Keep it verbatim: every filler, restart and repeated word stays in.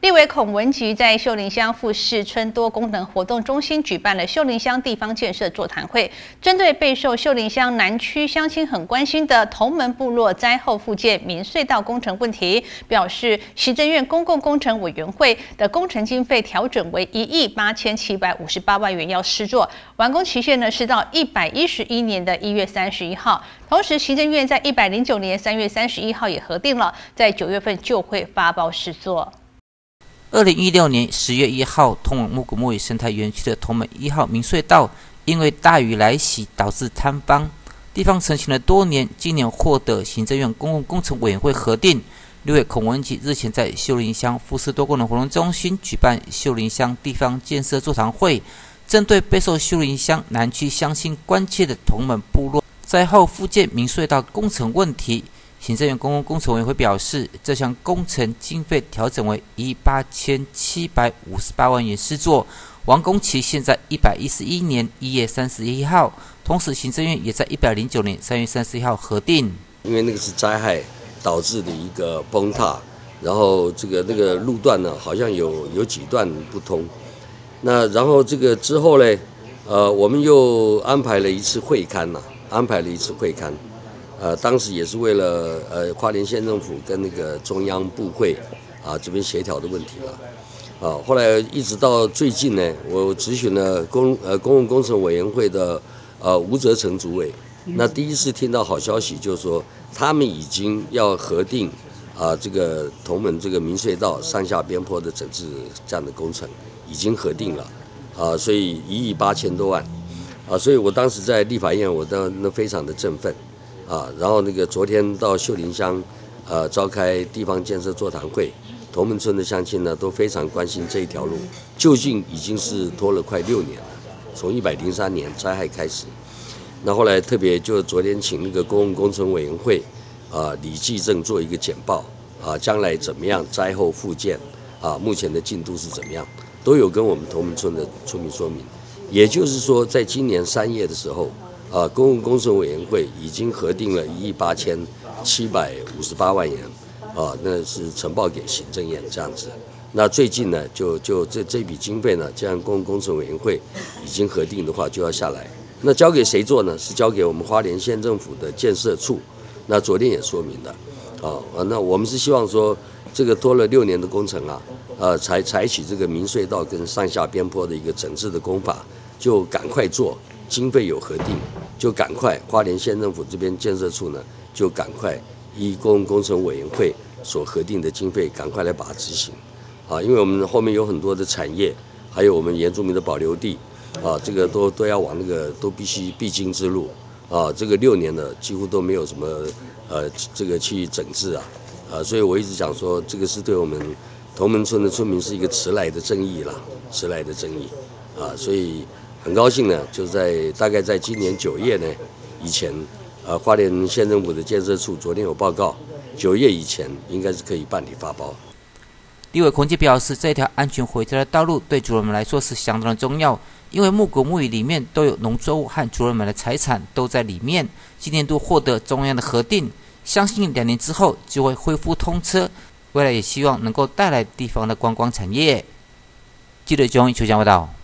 立委孔文吉在秀林乡富士村多功能活动中心举办了秀林乡地方建设座谈会，针对备受秀林乡南区乡亲很关心的同门部落灾后复建民隧道工程问题，表示行政院公共工程委员会的工程经费调整为一亿八千七百五十八万元，要施作，完工期限呢是到一百一十一年的一月三十一号。同时，行政院在一百零九年三月三十一号也核定了，在九月份就会发包施作。 二零一六年十月一号，通往木古木屿生态园区的同门一号明隧道，因为大雨来袭导致坍方，地方陈情了多年，今年获得行政院公共工程委员会核定。立委孔文吉日前在秀林乡富士多功能活动中心举办秀林乡地方建设座谈会，针对备受秀林乡南区乡亲关切的同门部落灾后复建民隧道工程问题，行政院公共工程委员会表示，这项工程经费调整为一亿八千七百五十八万元施作，完工期现在一百一十一年一月三十一号。同时，行政院也在一百零九年三月三十一号核定。 因为那个是灾害导致的一个崩塌，然后这个那个路段呢，好像有有几段不通。那然后这个之后呢，呃，我们又安排了一次会勘呐、啊，安排了一次会勘。呃，当时也是为了呃花莲县政府跟那个中央部会啊这边协调的问题了，啊，后来一直到最近呢，我咨询了公呃公共工程委员会的呃吴泽成主委，那第一次听到好消息，就是说他们已经要核定啊这个同门这个民隧道上下边坡的整治这样的工程已经核定了，啊，所以一亿八千多万，啊，所以我当时在立法院，我当那非常的振奋。啊，然后那个昨天到秀林乡，呃，召开地方建设座谈会，同门村的乡亲呢都非常关心这一条路，究竟已经是拖了快六年了，从一百零三年灾害开始，那后来特别就昨天请那个公共工程委员会，啊，李继正做一个简报，啊，将来怎么样灾后复建，啊，目前的进度是怎么样，都有跟我们同门村的村民说明，也就是说，在今年三月的时候。啊，公共工程委员会已经核定了一亿八千七百五十八万元，啊，那是呈报给行政院这样子。那最近呢，就就这这笔经费呢，这样公共工程委员会已经核定的话，就要下来。那交给谁做呢？是交给我们花莲县政府的建设处。那昨天也说明了，啊，那我们是希望说，这个拖了六年的工程啊，呃，采采取这个民隧道跟上下边坡的一个整治的工法，就赶快做。经费有核定，就赶快花莲县政府这边建设处呢，就赶快依公共工程委员会所核定的经费，赶快来把它执行，啊，因为我们后面有很多的产业，还有我们原住民的保留地，啊，这个都都要往那个都必须必经之路，啊，这个六年了几乎都没有什么呃这个去整治啊，啊，所以我一直讲说，这个是对我们同门村的村民是一个迟来的正义啦，迟来的正义，啊，所以。很高兴呢，就在大概在今年九月呢以前，呃，花莲县政府的建设处昨天有报告，九月以前应该是可以办理发包。 立委孔文吉表示，这条安全回家的道路对族人们来说是相当的重要，因为木古木屿里面都有农作物和族人们的财产都在里面。今年度获得中央的核定，相信两年之后就会恢复通车，未来也希望能够带来地方的观光产业。记者钟球江报道。